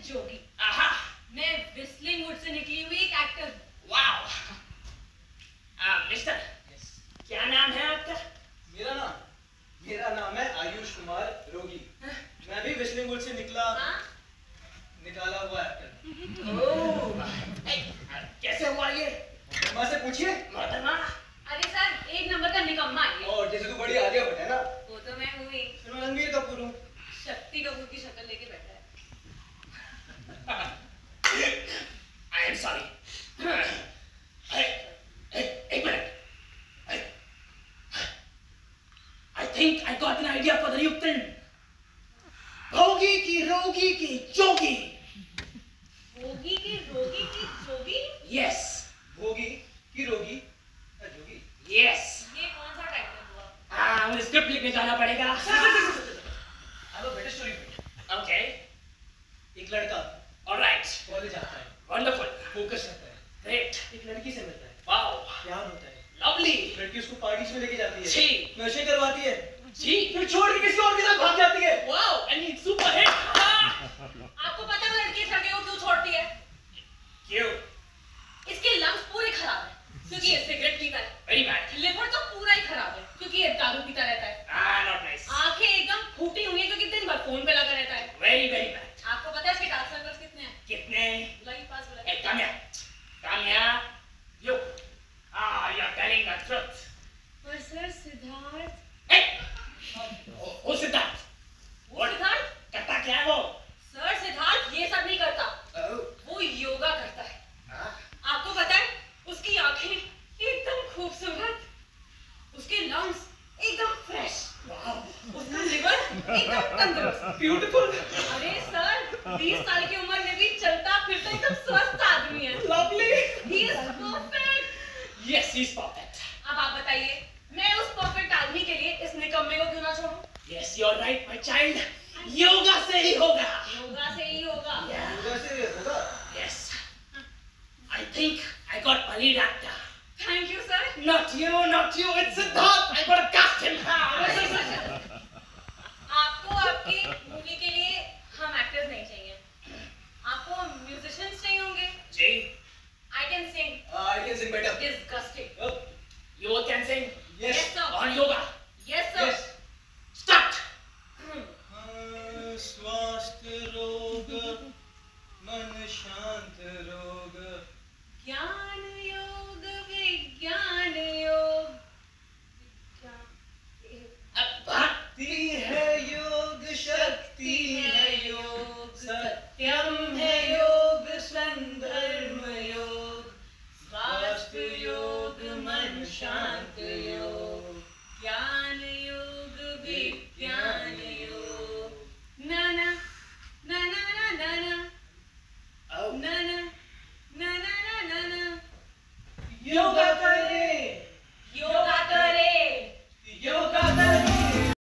जोगी। आहा, मैं whistling would say निकली हुई एक एक्टर। वाव। मिस्टर, क्या नाम है आपका? मेरा नाम है आयुष कुमार रोगी। मैं भी विस्लिंग वुड से निकाला हुआ एक्टर। ओह, कैसे हुआ ये? माँ से पूछिए। मोहतरमा। अरे सर, एक नंबर का निकम्मा है। और जैसे तू बड़ी आलिया भट्ट है ना, वो तो मैं हूँ ही। मैं रणबीर कपूर हूँ। शक्ति कपूर की शक्ल लेके बैठा है। I am sorry. एक मिनट। I think I got an idea for the new film. भोगी की रोगी की जोगी। भोगी की रोगी की जोगी? Yes. भोगी की रोगी जोगी। Yes. ये कौन सा टाइटल हुआ? मुझे स्क्रिप्ट लिखने जाना पड़ेगा। I have a better story for you. Okay. एक लड़का All right. कॉलेज आता है, Wonderful. फोकस रहता है, Great. एक लड़की से मिलता है, Wow. प्यार होता है, Lovely. लड़की उसको पार्टीज में लेके जाती है, जी। नशे करवाती है, जी। फिर छोड़ के किसी और के साथ भाग जाती है। Wow. I mean super hit. आपको पता है वो लड़की इस लड़के को क्यों छोड़ती है? क्यों? इसके लंग्स पूरे खराब है क्योंकि ये सिगरेट पीता है। Very bad. लिवर तो पूरा ही खराब है क्योंकि ये दारू पीता रहता है। Not nice. आंखें एकदम फूटी हुई है क्योंकि दिन भर फोन पे लगा रहता है। Very very bad. आपको पता है इसके डार्क सर्कल्स कितने हैं? कितने? बुलाई पास बुलाई। Hey, come here. Come here. You. You're telling the truth. पर sir Siddharth. Hey. Who's Siddharth? वो सिद्धार्थ? करता क्या है वो? सर सिद्धार्थ ये सब नहीं करता। Oh. वो योगा करता है। आपको पता है उसकी आंखें एकदम खूबसूरत, उसके लंग्स एकदम फ्रेश, उसका लिवर एकदम तंदुरुस्त। ब्यूटीफुल। अरे सर 20 साल की उम्र में भी चलता फिरता एकदम स्वस्थ आदमी है। Lovely. He is perfect. Yes, he's perfect. अब आप बताइए मैं उस परफेक्ट आदमी के लिए इस निकम्मे को क्यों ना छोड़ूं? Yes, you're right, my child. Yoga से ही होगा. योगा से ही होगा। Yeah. योगा से होगा। Yes. I think I got my lead actor. Thank you sir. Not you, not you. It's Siddharth. I gotta cast him. आपको आपकी मूवी के लिए हम एक्टर्स नहीं चाहिए, आपको म्यूजिशियंस चाहिए होंगे। जी. I can sing. I can sing better. Disgusting. You can sing. Yes. Yes sir. On yoga. Yes sir. Yes. Start. स्वास्थ्य रोग मन शांत रोग, ज्ञान योग विज्ञान योग, भक्ति है योग, शक्ति है योग, सत्यम है योग, संधर्म योग, स्वास्थ्य योग मन शांत योग, ज्ञान योग विज्ञान योग। ना ना ना ना ना ना ना Oh. ना ना ना ना ना ना। योगा